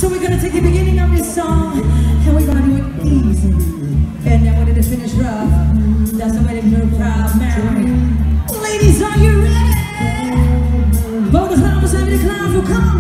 So we're gonna take the beginning of this song and we're gonna do it easy. And then we're gonna finish rough. That's the way to do proud Mary. Ladies, are you ready? Both the clowns and the clowns will come.